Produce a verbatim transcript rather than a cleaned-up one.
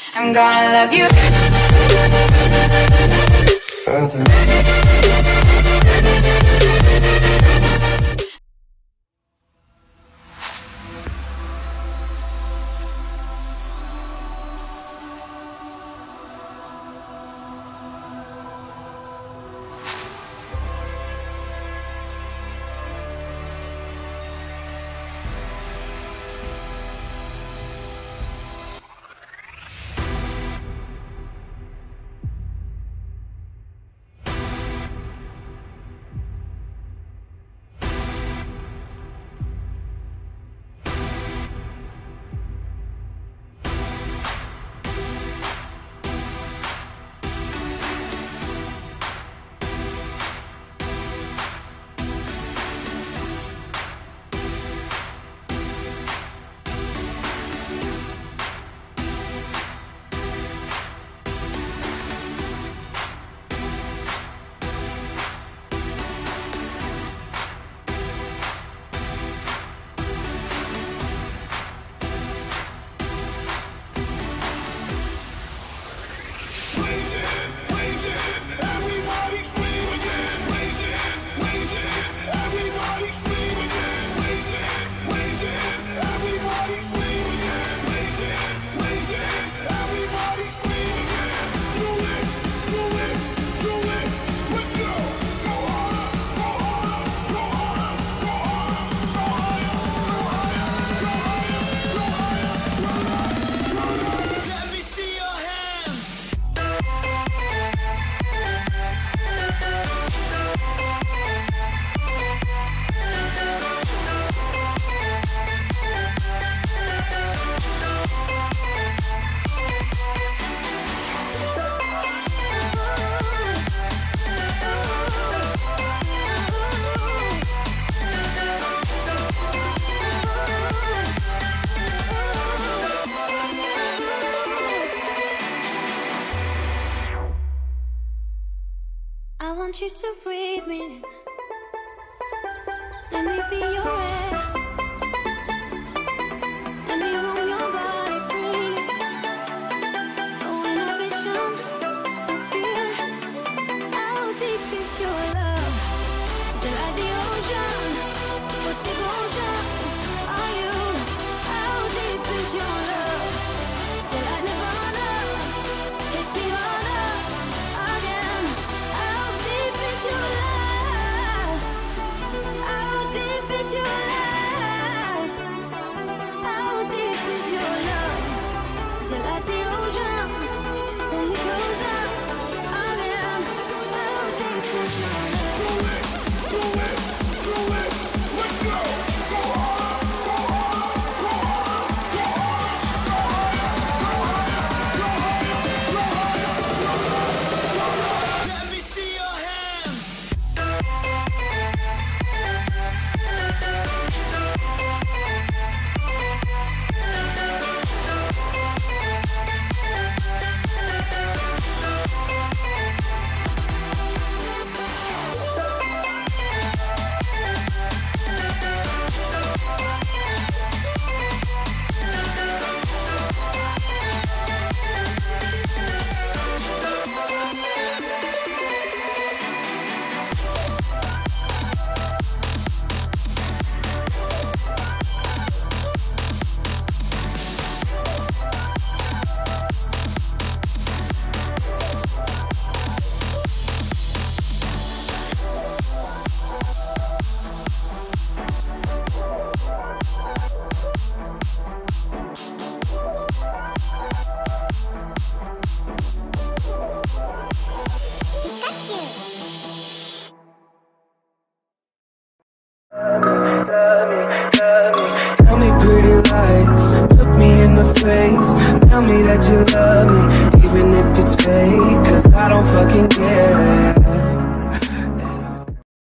I'm gonna love you further. I want you to breathe me. Let me be your air. Let me roam your body freely. No inhibition, no fear. How deep is your love? Is it like the ocean? What devotion are you? How deep is your love? Is it like Nirvana? Take me harder again. How deep is your love? How deep is your love? How deep is your love? Is it like the ocean? Pull me closer again. How deep is your love? Tell me pretty lies, look me in the face. Tell me that you love me, even if it's fake, cause I don't fucking care.